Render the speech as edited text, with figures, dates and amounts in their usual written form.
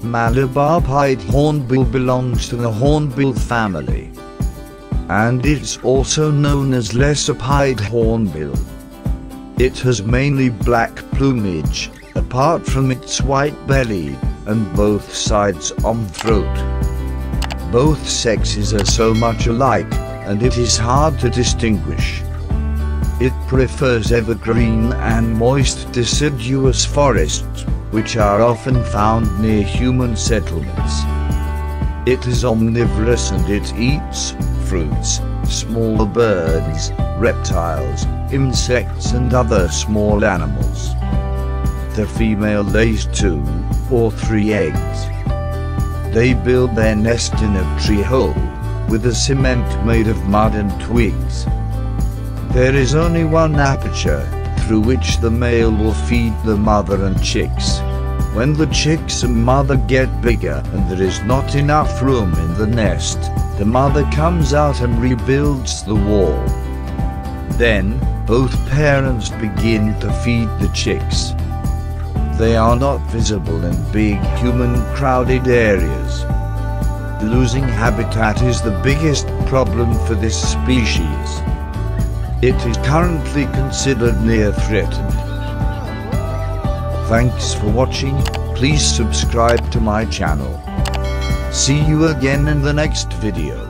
Malabar pied hornbill belongs to the hornbill family, and it's also known as lesser pied hornbill. It has mainly black plumage, apart from its white belly and both sides on throat. Both sexes are so much alike, and it is hard to distinguish. It prefers evergreen and moist deciduous forests, which are often found near human settlements. It is omnivorous and it eats fruits, small birds, reptiles, insects and other small animals. The female lays 2 or 3 eggs. They build their nest in a tree hole, with a cement made of mud and twigs. There is only one aperture, through which the male will feed the mother and chicks. When the chicks and mother get bigger and there is not enough room in the nest, the mother comes out and rebuilds the wall. Then, both parents begin to feed the chicks. They are not visible in big human-crowded areas. Losing habitat is the biggest problem for this species. It is currently considered near threatened. Thanks for watching. Please subscribe to my channel. See you again in the next video.